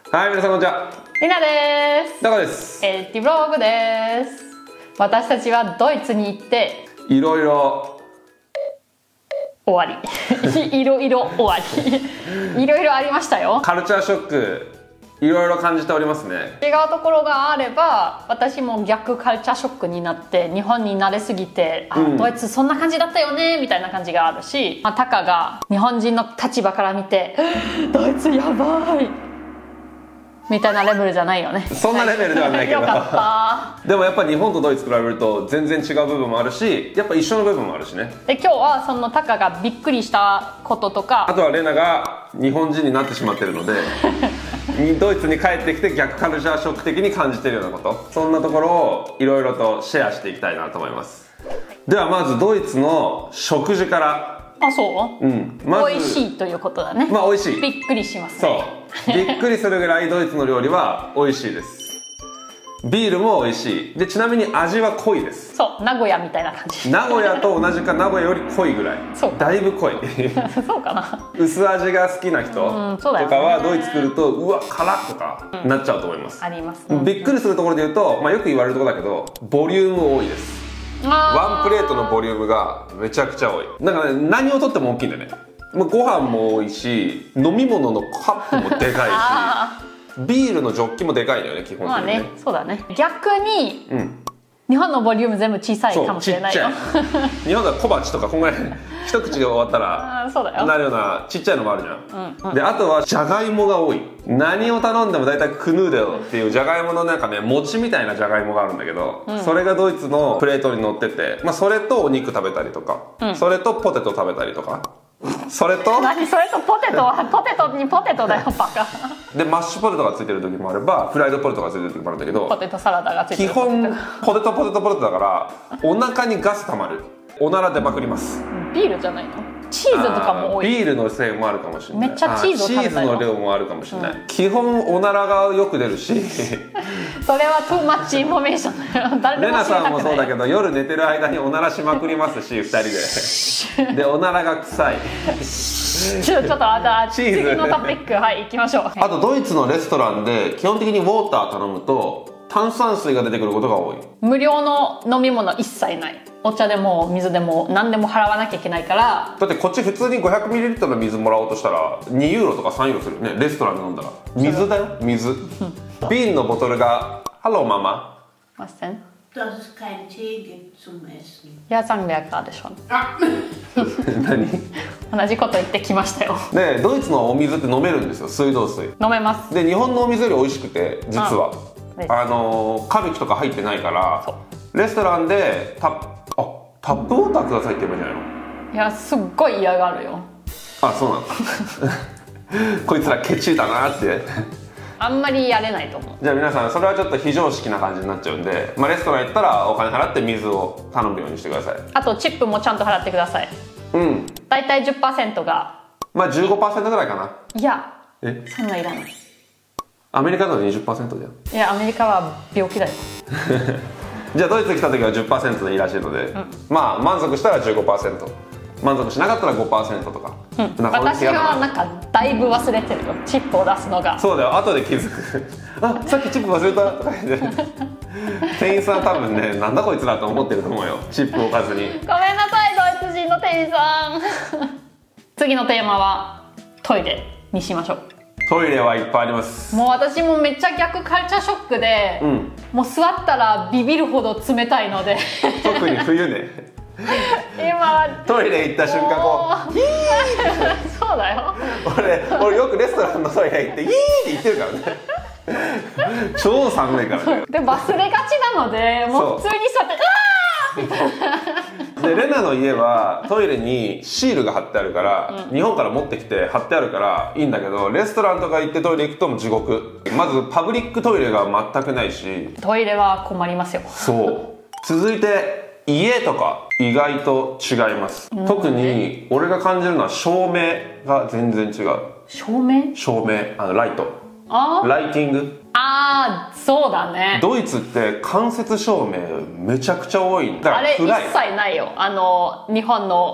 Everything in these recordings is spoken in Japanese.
はい、皆さんこんにちは。 りなです。 タカです。 エルティブログです。私たちはドイツに行っていろいろ終わりいろいろ終わりいろいろありましたよ。 カルチャーショックいろいろ感じておりますね。 違うところがあれば私も逆カルチャーショックになって日本に慣れすぎて、ドイツそんな感じだったよねみたいな感じがあるし、タカが日本人の立場から見てドイツやばいみたいなレベルじゃないよね。 そんなレベルではないけどよかった。 でもやっぱ日本とドイツ比べると全然違う部分もあるし、やっぱ一緒の部分もあるしね。 で今日はそのタカがびっくりしたこととか、 あとはレナが日本人になってしまってるのでドイツに帰ってきて逆カルチャーショック的に感じてるようなこと、そんなところをいろいろとシェアしていきたいなと思います。ではまずドイツの食事から。 あ、そう？ まず美味しいということだね。 まあ美味しい。 びっくりしますね。 そうびっくりするぐらいドイツの料理は美味しいです。ビールも美味しい。でちなみに味は濃いです。 そう、名古屋みたいな感じ。 名古屋と同じか名古屋より濃いぐらい。 そうだいぶ濃いそうかな。 薄味が好きな人とかはドイツ来るとうわ辛っとかなっちゃうと思います。 あります。 びっくりするところで言うと、まあ、よく言われるところだけどボリューム多いです。ワンプレートのボリュームがめちゃくちゃ多い。だから、ね、何をとっても大きいんだよね。ご飯も多いし、飲み物のカップもでかいしビールのジョッキもでかいんだよね、基本的にね。 まあね、そうだね。逆に、日本のボリューム全部小さいかもしれないよ。 日本では小鉢とかこんぐらい一口で終わったらなるようなちっちゃいのもあるじゃん。であとはじゃがいもが多い。何を頼んでも大体クヌーデルっていうじゃがいものなんかね餅みたいなじゃがいもがあるんだけど、それがドイツのプレートに乗ってて、まあ、それとお肉食べたりとか、それとポテト食べたりとか、それと何それとポテトはポテトにポテトだよバカでマッシュポテトがついてる時もあればフライドポテトがついてる時もあるんだけど、 ポテトサラダがついてる基本ポテトだからお腹にガス溜まる。おなら出まくります。 ビールじゃないの？チーズとかも多い。 ビールのせいもあるかもしれない。 めっちゃチーズを食べたよ。 チーズの量もあるかもしれない。基本おならがよく出るしそれはトゥーマッチインフォメーションだよ。誰でレも知りたくない。 ナさんもそうだけど夜寝てる間におならしまくりますし2人ででおならが臭いちょっとチーズ次のトピックはい行きましょう。 あとドイツのレストランで基本的にウォーター頼むと炭酸水が出てくることが多い。 無料の飲み物一切ない。お茶でも水でも何でも払わなきゃいけないから。 だってこっち普通に 500ml の水もらおうとしたら2ユーロとか3ユーロするよね。レストランで飲んだら水だよ、水瓶のボトルが「ハローママ」 Was denn? Dass es keinen Tee gibt zum Essen. Ja, sagen wir gerade schon. 何同じこと言ってきましたよ。 でドイツのお水って飲めるんですよ、水道水。 飲めます。 で日本のお水より美味しくて実はカルキとか入ってないからレストランでタップウォーターくださいって言えばいいんじゃないの？ いやすっごい嫌がるよ。 あ、そうなんだこいつらケチだなってあんまりやれないと思う。 じゃあ皆さんそれはちょっと非常識な感じになっちゃうんで、まあ、レストラン行ったらお金払って水を頼むようにしてください。 あとチップもちゃんと払ってください。だいたい 10% がまあ 15% ぐらいかな。 いやえ、 そんないらない。 アメリカだと 20% じゃん。 いやアメリカは病気だよじゃあドイツ来た時は 10% でいいらしいので、まあ満足したら 15%、 満足しなかったら 5% とか、 私はなんかだいぶ忘れてるよ、チップを出すのが。 そうだよ、後で気づくあ、さっきチップ忘れたとか言って店員さん多分ね、なんだこいつらと思ってると思うよ、チップを置かずに。 ごめんなさいドイツ人の店員さん次のテーマはトイレにしましょう。 トイレはいっぱいあります。 もう私もめっちゃ逆カルチャーショックで、もう座ったらビビるほど冷たいので特に冬ね今トイレ行った瞬間こうヒーそうだよ俺よくレストランのトイレ行ってヒーって言ってるからね超寒いからね。 で忘れがちなのでもう普通に座ってみたいなでレナの家はトイレにシールが貼ってあるから、日本から持ってきて貼ってあるからいいんだけど、レストランとか行ってトイレ行くともう地獄。まずパブリックトイレが全くないし、 トイレは困りますよ。 そう続いて家とか意外と違います、特に俺が感じるのは照明が全然違う。 照明ライト、ライティング。 そうだね。 ドイツって間接照明めちゃくちゃ多い。だからあれ一暗い。 切ないよ。日本の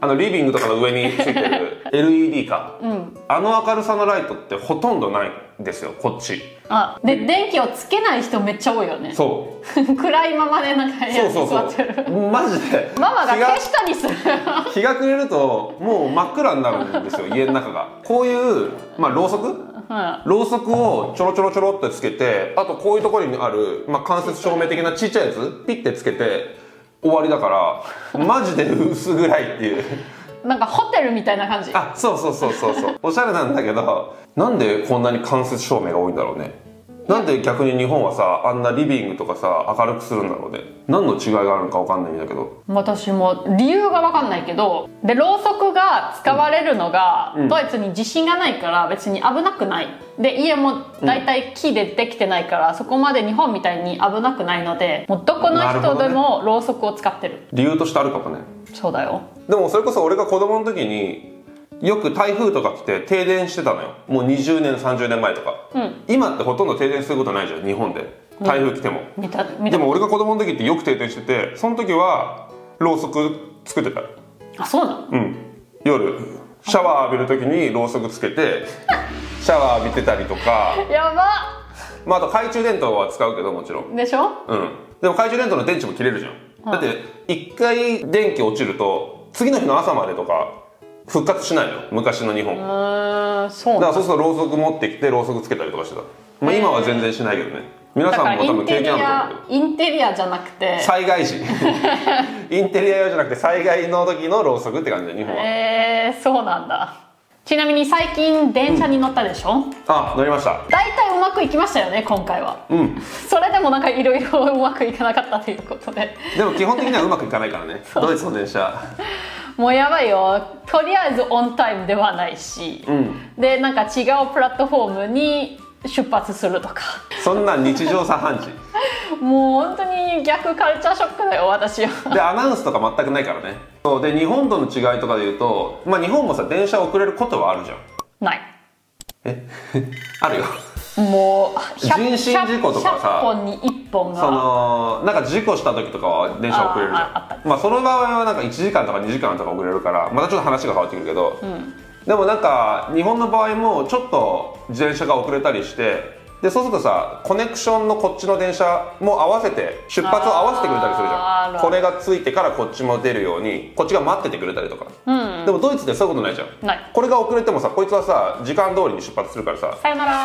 リビングとかの上についてる LED か、あの明るさのライトってほとんどないんですよ、こっち。 で電気をつけない人めっちゃ多いよね。 そう暗いままでなんか部屋に座ってる。 マジでママが消したりする。 日が暮れるともう真っ暗になるんですよ、家の中が。こういう、ろうそくをちょろちょろちょろってつけて、あとこういうところにある、間接照明的なちっちゃいやつピッてつけて終わりだから、マジで薄暗いっていう。 なんかホテルみたいな感じ。 そうおしゃれなんだけど、なんでこんなに間接照明が多いんだろうね。なんで逆に日本はさ、あんなリビングとかさ明るくするんだろうね。何の違いがあるのか分かんないんだけど、 私も理由が分かんないけど、でろうそくが使われるのが、ドイツに地震がないから別に危なくない。で家もだいたい木でできてないから、そこまで日本みたいに危なくないので、もうどこの人でもろうそくを使ってる。 理由としてあるかもね。 そうだよ。 でもそれこそ俺が子供の時によく台風とか来て停電してたのよ。もう20年30年前とか、今ってほとんど停電することないじゃん、日本で台風来ても。でも俺が子供の時ってよく停電してて、その時はろうそく作ってた。 そうなの？ 夜シャワー浴びる時にろうそくつけてシャワー浴びてたりとか。 やば。 あと懐中電灯は使うけど、もちろん。 でしょ？ でも懐中電灯の電池も切れるじゃん。だって一回電気落ちると次の日の朝までとか復活しないの、昔の日本。 そうだからそうするとろうそく持ってきてろうそくつけたりとかしてた。今は全然しないけどね。皆さんも多分経験あると思うけど。 インテリアじゃなくて災害時。インテリア用じゃなくて災害の時のろうそくって感じで、日本は。 そうなんだ。ちなみに最近電車に乗ったでしょ？ 乗りました。 大体うまくいきましたよね、今回は。それでもなんかいろいろうまくいかなかったということで。 でも基本的にはうまくいかないからね、ドイツの電車。 もうやばいよ。とりあえずオンタイムではないし、でなんか違うプラットフォームに出発するとか。 そんな日常茶飯事。 もう本当に逆カルチャーショックだよ、私は。 でアナウンスとか全くないからね。そうで、日本との違いとかで言うと、日本もさ電車遅れることはあるじゃん。 ない。 あるよ。 もう人身事故とかさ、 100本に1本がなんか事故した時とかは電車遅れるじゃん。その場合はなんか1時間とか2時間とか遅れるから、またちょっと話が変わってくるけど、でもなんか日本の場合もちょっと自転車が遅れたりして、でそうするとさ、コネクションのこっちの電車も合わせて出発を合わせてくれたりするじゃん。これがついてからこっちも出るようにこっちが待っててくれたりとか。でもドイツってそういうことないじゃん。 ない。 これが遅れてもさ、こいつはさ時間通りに出発するからさ、 さよなら。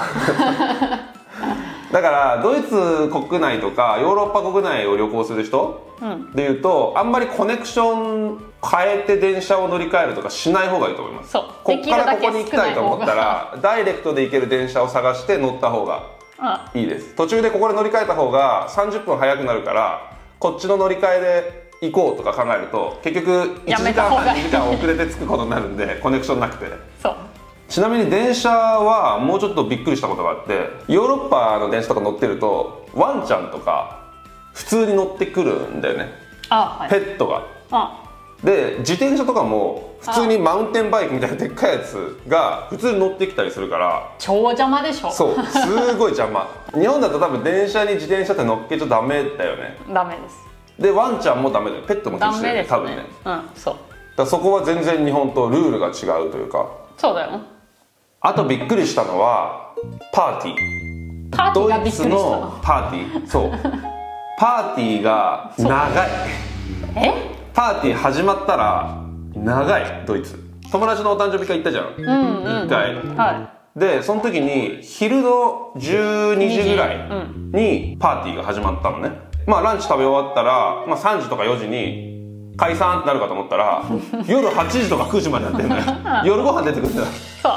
だからドイツ国内とかヨーロッパ国内を旅行する人でいうと、あんまりコネクション変えて電車を乗り換えるとかしない方がいいと思います。 そう、 こっからここに行きたいと思ったらダイレクトで行ける電車を探して乗った方がいいです。途中でここで乗り換えた方が30分早くなるから、こっちの乗り換えで行こうとか考えると結局1時間半2時間遅れて着くことになるんで、コネクションなくて。 そう。 ちなみに電車はもうちょっとびっくりしたことがあって、ヨーロッパの電車とか乗ってるとワンちゃんとか普通に乗ってくるんだよね。ペットが。で自転車とかも普通にマウンテンバイクみたいなでっかいやつが普通に乗ってきたりするから、 超邪魔でしょ。 そう、すごい邪魔。日本だと多分電車に自転車って乗っけちゃダメだよね。 ダメです。 でワンちゃんもダメだよ。ペットも禁止だよね、多分ね。 そう。 だからそこは全然日本とルールが違うというか。 そうだよ。 あとびっくりしたのはパーティー。 パーティーがびっくりしたの。 ドイツのパーティー。そう。パーティーが長い。パーティー始まったら長い、ドイツ。友達のお誕生日会行ったじゃん。1回。でその時に昼の12時ぐらいにパーティーが始まったのね。ランチ食べ終わったら、3時とか4時に解散ってなるかと思ったら夜8時とか9時までやってんのよ。夜ご飯出てくるんだよ。 そう。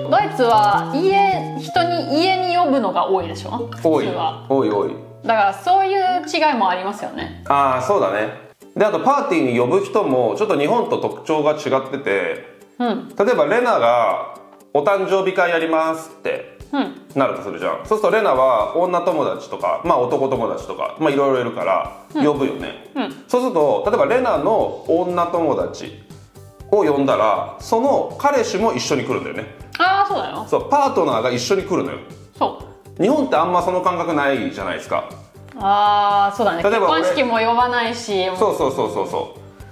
ドイツは人に家に呼ぶのが多いでしょ。 多い。 だからそういう違いもありますよね。 そうだね。であとパーティーに呼ぶ人もちょっと日本と特徴が違ってて、例えばレナがお誕生日会やりますってなるとするじゃん。そうするとレナは女友達とか、男友達とかいろいろいるから呼ぶよね。そうすると例えばレナの女友達を呼んだら、その彼氏も一緒に来るんだよね。 そうだよ。 そう、パートナーが一緒に来るのよ。 そう。 日本ってあんまその感覚ないじゃないですか。 そうだね。結婚式も呼ばないし。 そう。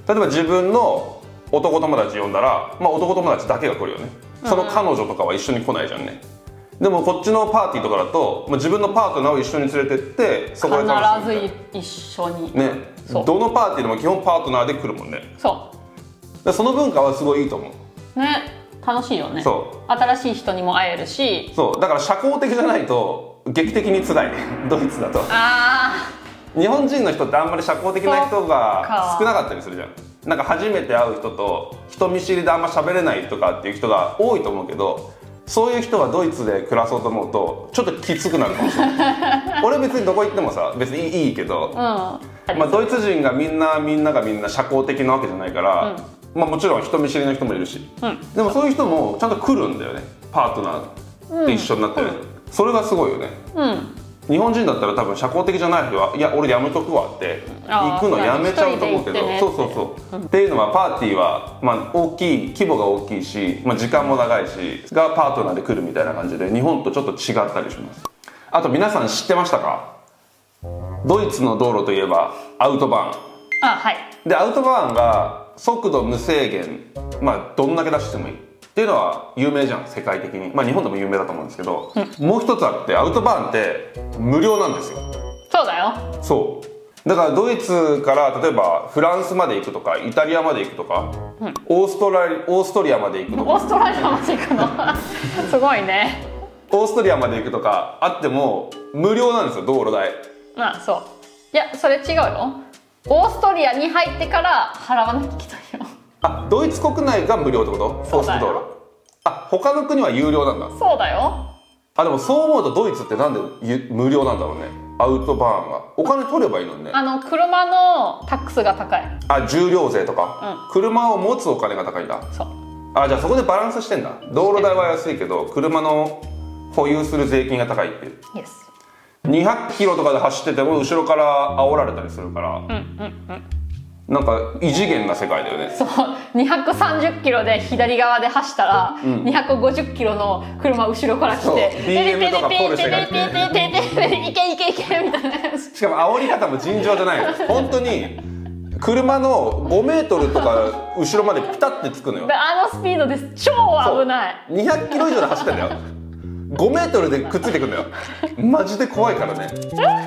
例えば自分の男友達呼んだら、まあ、男友達だけが来るよね。その彼女とかは一緒に来ないじゃんね。でもこっちのパーティーとかだと、まあ、自分のパートナーを一緒に連れてってそこで楽しむみたいな。 必ず一緒にね、どのパーティーでも基本パートナーで来るもんね。その文化はすごいいいと思うね。楽しいよね。新しい人にも会えるし。 そうだから社交的じゃないと劇的に辛いねドイツだと。日本人の人ってあんまり社交的な人が少なかったりするじゃん。なんか初めて会う人と人見知りであんま喋れないとかっていう人が多いと思うけど、そういう人がドイツで暮らそうと思うとちょっときつくなるかもしれない俺別にどこ行ってもさ別にいいけど、まあ、ドイツ人がみんな社交的なわけじゃないから、まあ、もちろん人見知りの人もいるし、でもそういう人もちゃんと来るんだよね。パートナーで一緒になってる、それがすごいよね。日本人だったら多分社交的じゃない人は「いや俺やめとくわ」って行くのやめちゃうと思うけど、っていうのはパーティーは、まあ、規模が大きいし、まあ、時間も長いしがパートナーで来るみたいな感じで日本とちょっと違ったりします。あと皆さん知ってましたか？ドイツの道路といえばアウトバーン。でアウトバーンが速度無制限、まあどんだけ出してもいいっていうのは有名じゃん世界的に。まあ日本でも有名だと思うんですけど、もう一つあってアウトバーンって無料なんですよ。 そうだよ。 そうだからドイツから例えばフランスまで行くとかイタリアまで行くとか、オーストリアまで行くとか。 オーストラリアまで行くのすごいね。 オーストリアまで行くとかあっても無料なんですよ道路代。 そう。いやそれ違うよ。オーストリアに入ってから払わなきゃいけないよ。 ドイツ国内が無料ってこと？高速道路。他の国は有料なんだ。 そうだよ。 でもそう思うとドイツってなんで無料なんだろうね。アウトバーンがお金取ればいいのにね。 車のタックスが高い。 重量税とか、車を持つお金が高いんだ。じゃあそこでバランスしてんだ。道路代は安いけど車の保有する税金が高いっていう。200キロとかで走ってても後ろから煽られたりするから、なんか異次元な世界だよね。 そう、230キロで左側で走ったら、250キロの車後ろから来て、 BM とかポルシェが来て、 いけいけいけみたいな。 しかも煽り方も尋常じゃないの。本当に車の5メートルとか後ろまでピタッてつくのよ。 スピードです超危ない。 200キロ以上で走ってんだよ。5メートルでくっついてくんだよ。マジで怖いからね。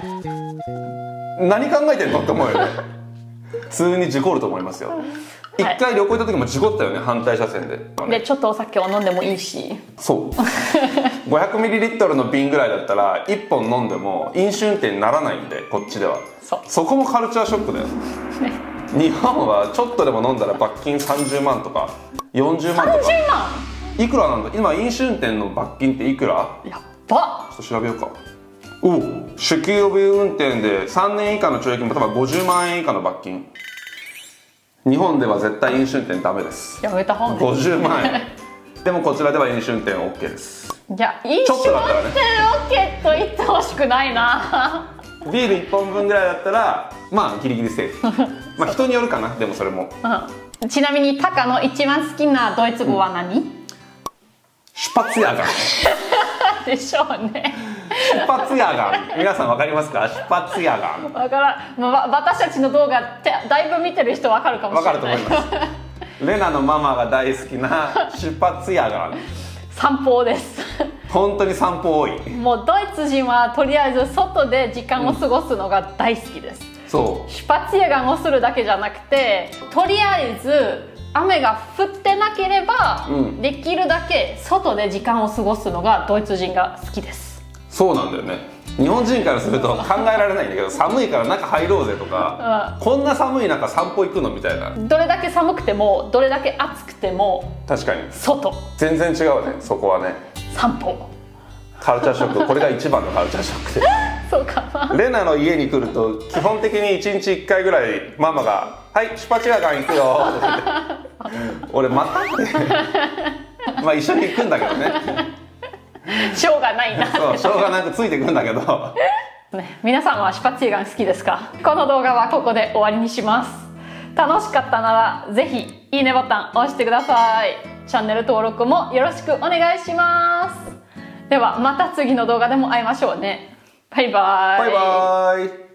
何考えてんのって思うよね。普通に事故ると思いますよ。一回旅行行った時も事故ったよね、反対車線で。 でちょっとお酒を飲んでもいいし。 そう500ミリリットルの瓶ぐらいだったら1本飲んでも飲酒運転にならないんで、こっちでは。そこもカルチャーショックだよ。日本はちょっとでも飲んだら罰金30万とか40万とか。30万いくらなんだ今？飲酒運転の罰金っていくら？ やっば。 ちょっと調べようか。酒気帯び運転で3年以下の懲役も例えば50万円以下の罰金。日本では絶対飲酒運転ダメです。 やめた方がいい。 50万円でもこちらでは飲酒運転 OK です。 いや、飲酒運転 OK と言ってほしくないな。 ビール1本分ぐらいだったらまあギリギリセーフまあ人によるかな。でもそれも、 ちなみにタカの一番好きなドイツ語は何？ シュパツヤガンでしょうね。 シュパツヤガン、皆さんわかりますか？シュパツヤガン。 だから、私たちの動画だいぶ見てる人わかるかもしれない。 わかると思います。レナのママが大好きなシュパツヤガン。 散歩です。 本当に散歩多い。 もうドイツ人はとりあえず外で時間を過ごすのが大好きです。 そう。 シュパツヤガンをするだけじゃなくて、とりあえず雨が降ってなければ、できるだけ外で時間を過ごすのがドイツ人が好きです。 そうなんだよね。日本人からすると考えられないんだけど、寒いから中入ろうぜとか、こんな寒い中散歩行くのみたいな。 どれだけ寒くてもどれだけ暑くても確かに外。 全然違うね、そこはね。 散歩。 カルチャーショック、これが一番のカルチャーショックでそうかな。 レナの家に来ると基本的に1日1回ぐらいママが「はいシュパチヤガン行くよ」って言って俺またってまあ一緒に行くんだけどね。 しょうがないな。 そう、しょうがなくついてくんだけどね、皆さんはシュパチヤガン好きですか？この動画はここで終わりにします。楽しかったならぜひいいねボタン押してください。チャンネル登録もよろしくお願いします。ではまた次の動画でも会いましょうね。バイバイ。 バイバイ。